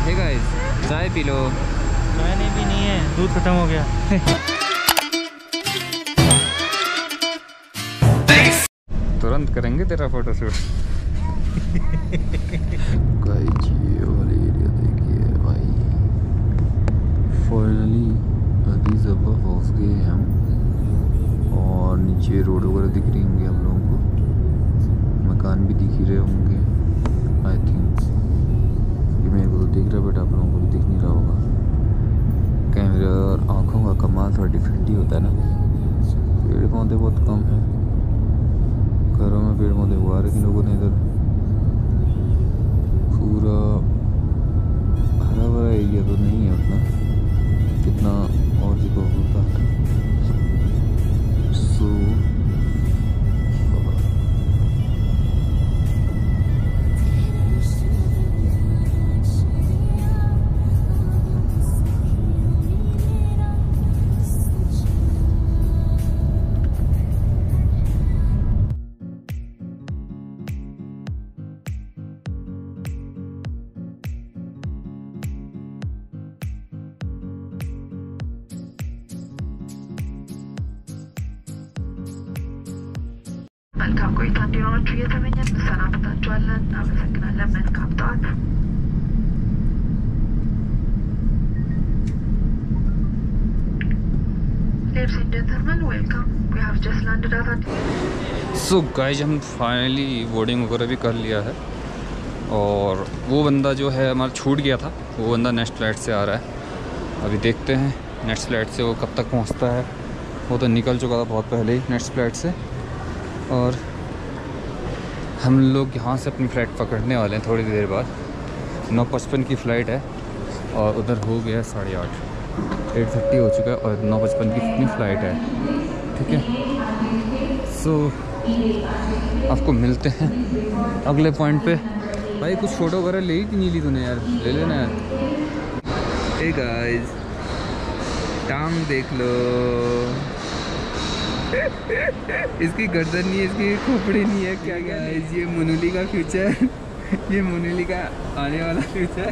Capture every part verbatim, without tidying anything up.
हे guys, चाय पी लो। चाय नहीं पीनी है, दूध खत्म हो गया। तुरंत करेंगे तेरा फोटोशूट। गाइस ये वाला एरिया देखिए भाई, फाइनली नदी ज़बा पहुँच गए हम। और नीचे रोड वगैरह दिख रही होंगी हम लोगों को, मकान भी दिख ही रहे होंगे आई थिंक। ये मेरे को तो दिख रहा है बट आप लोगों को भी दिख नहीं रहा होगा। कैमरा और आँखों का कमाल थोड़ा डिफरेंट ही होता है ना। पेड़ पौधे बहुत कम हैं, घरों में पेड़ पौधे उगा रखे लोगों ने। इधर पूरा हरा भरा एरिया तो नहीं है उतना कितना और जगह होता है। So መልካም ቆይታ እንዲኖራችሁ እየተመኘን እንሰናበታችኋለን። እናመሰግናለን። መልካም ጠዋት። Ladies and gentlemen, welcome. We have just landed at so guys हम फाइनली बोर्डिंग वगैरह भी कर लिया है। और वो बंदा जो है हमारा छूट गया था, वो बंदा नेक्स्ट फ्लाइट से आ रहा है। अभी देखते हैं नेक्स्ट फ्लाइट से वो कब तक पहुंचता है। वो तो निकल चुका था बहुत पहले ही नेक्स्ट फ्लाइट से। और हम लोग यहाँ से अपनी फ़्लाइट पकड़ने वाले हैं थोड़ी देर बाद। नौ पचपन की फ़्लाइट है और उधर हो गया साढ़े आठ एट थर्टी हो चुका है और नौ पचपन की अपनी फ़्लाइट है। ठीक है, सो आपको मिलते हैं अगले पॉइंट पे। भाई कुछ फ़ोटो वगैरह ले कि नहीं ली तूने यार? ले लेना यार। हे गाइस, टांग देख लो। इसकी गर्दन नहीं है, इसकी खोपड़ी नहीं है। क्या क्या है ये मोनोली का फ्यूचर। ये मोनोली का आने वाला फ्यूचर।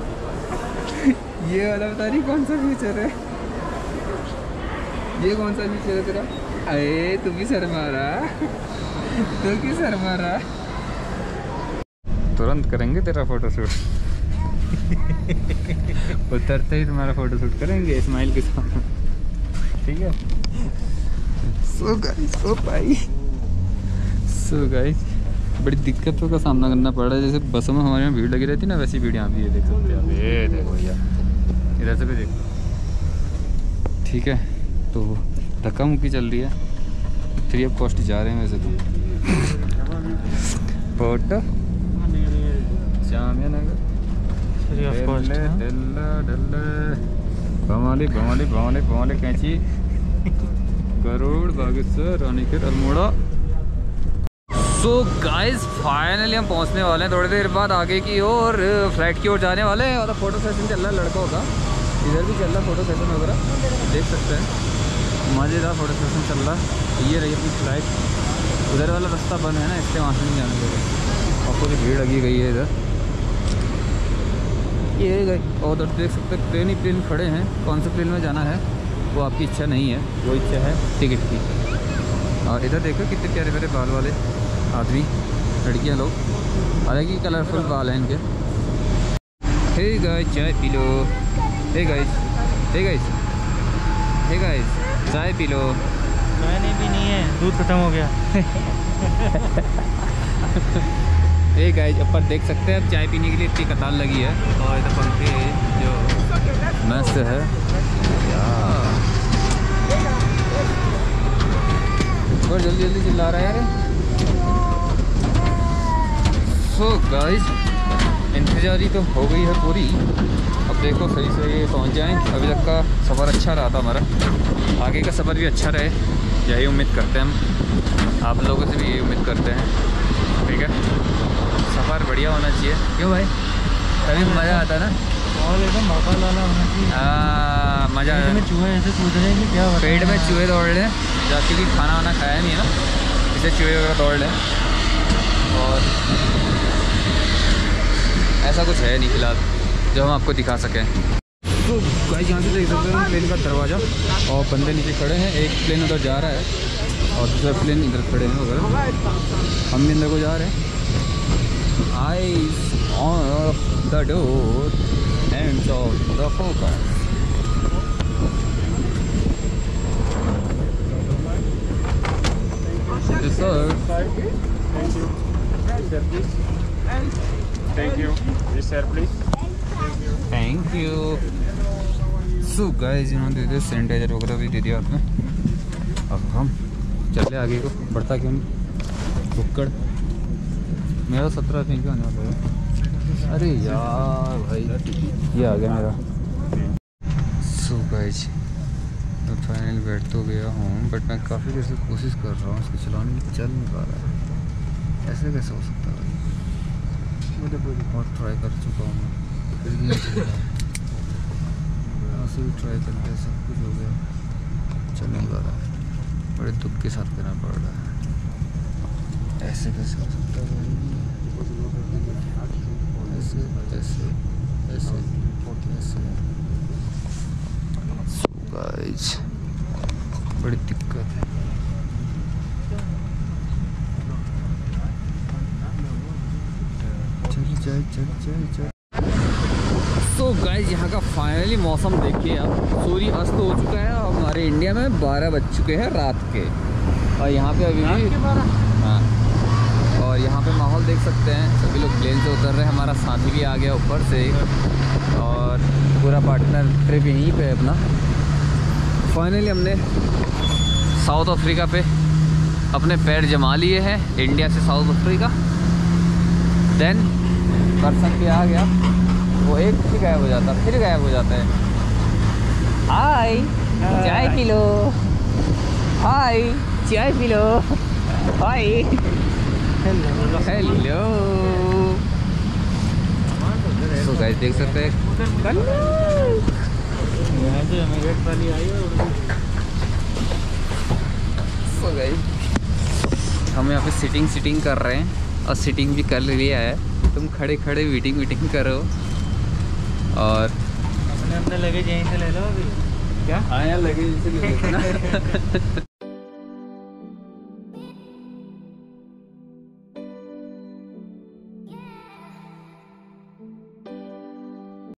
ये वाला पता नहीं कौन सा फ्यूचर है। ये कौन सा फ्यूचर है तेरा? अरे तू भी शर्मा रहा, तू भी शर्मा रहा। तुरंत करेंगे तेरा फोटोशूट। उतरते ही तुम्हारा फोटोशूट करेंगे स्माइल के साथ। ठीक है। सो गाइस, ओ भाई, सो गाइस बड़ी दिक्कतों का सामना करना पड़ रहा है। जैसे बसों में हमारे यहाँ भीड़ लगी रहती है ना, वैसी भीड़ यहाँ भी ये देख सकते हैं। ये देखो भैया, इधर से भी देखो। ठीक है, तो धक्का मुक्की चल रही है। फ्री ऑफ कॉस्ट जा रहे हैं वैसे तो। Photo Jamia Nagar free of cost. बमाली बमाली बमाली बमाली कैंची करोड़ Bageshwar Ranikhet Almora. So guys finally हम पहुंचने वाले हैं थोड़ी देर बाद आगे की ओर, फ्लाइट की ओर जाने वाले हैं। और फोटो सेशन चल रहा है लड़कों का, इधर भी चल रहा है फोटो सेशन वगैरह, देख सकते हैं। मज़ेदार फोटो सेशन चल रहा है। ये रही अपनी फ्लाइट। उधर वाला रास्ता बंद है ना, इसलिए वहाँ से नहीं जाने देगा। और पूरी भीड़ लगी गई है इधर। ये गई और उधर देख सकते हैं प्लेन ही प्लेन खड़े हैं। कौन से प्लेन में जाना है वो आपकी इच्छा नहीं है, वो इच्छा है टिकट की। और इधर देखो कितने प्यारे प्यारे बाल वाले आदमी लड़कियां लोग, अलग ही कलरफुल बाल हैं इनके। हे गाइस चाय पी लो। Hey guys, hey guys, hey guys चाय पी लो। चाय नहीं पीनी है, दूध खत्म हो गया। हे गाइस ऊपर देख सकते हैं, अब चाय पीने के लिए इतनी कतार लगी है। और इधर पंखे जो मस्त है यार, और जल्दी जल्दी चिल्ला रहा है यार। सो गाइस इंतजारी तो हो गई है पूरी। अब देखो सही से पहुंच जाएं। अभी तक का सफ़र अच्छा रहा था हमारा, आगे का सफ़र भी अच्छा रहे, यही उम्मीद करते हैं हम। आप लोगों से भी यही उम्मीद करते हैं। ठीक है, सफ़र बढ़िया होना चाहिए। क्यों भाई, तभी मज़ा आता है ना। और एकदम भोपाल वाला होना चाहिए। हाँ मज़ा पेट में चूहे ऐसे कूद रहे हैं कि क्या बताएं। पेट में चूहे दौड़ रहे हैं, जाके भी खाना वाना खाया नहीं है ना, इसे चूहे वगैरह दौड़ रहे हैं। और ऐसा कुछ है नहीं फिलहाल, जो हम आपको दिखा सकें। तो गाइस यहाँ से देख सकते हैं प्लेन का दरवाज़ा, और बंदे नीचे खड़े हैं। एक प्लेन उधर जा रहा है और दूसरा प्लेन इधर खड़े हैं उधर। हम भी अंदर को जा रहे हैं। Eyes on the door and off the focus. Sir Thank you. This sir, please. Thank you. So guys इन्होंने दे दिया सैनिटाइजर वगैरह भी दे दिया आपने। अब हम चले आगे को, बढ़ता क्यों नहीं बुक्कड़। मेरा सत्रह थैंक यू आने वाला है। अरे यार भाई ये आ गया मेरा। सो गाइस मैं फाइनली बैठ तो गया हूँ, बट मैं काफ़ी देर से कोशिश कर रहा हूँ इसको चलाने की, चल नहीं पा रहा है। ऐसे कैसे हो सकता है भाई? मुझे बहुत ट्राई कर चुका हूँ मैं, फिर भी नहीं चल रहा। ऐसे भी ट्राई करके सब कुछ हो गया, चल नहीं पा रहा है। बड़े दुख के साथ करना पड़ रहा है। ऐसे कैसे हो सकता है भाई? ऐसे ऐसे ऐसे ऐसे गाइस बड़ी दिक्कत है। चल चल चल चल चल। सो गाइस यहाँ का फाइनली मौसम देखिए आप, सूर्य अस्त हो चुका है और हमारे इंडिया में बारह बज चुके हैं रात के, और यहाँ पे अभी भी हाँ, और यहाँ पे माहौल देख सकते हैं। सभी लोग प्लेन से उतर रहे हैं। हमारा साथी भी आ गया ऊपर से, और पूरा पार्टनर ट्रिप यहीं पे है अपना। फाइनली हमने साउथ अफ्रीका पे अपने पैर जमा लिए हैं, इंडिया से साउथ अफ्रीका। देन पर्सन भी आ गया, वो एक ही गायब हो जाता, फिर गायब हो जाता है। हाय चाय पी लो, हाय चाय पी लो, हाय हेलो। तो गाइस देख सकते हैं so guys, हम यहाँ पे सिटिंग सिटिंग कर रहे हैं, और सिटिंग भी कर लिया है। तुम खड़े खड़े मीटिंग मीटिंग करो, और अपने अपने लगेज यहीं से ले लो अभी। क्या हाँ यार लगेज से ले लो ना।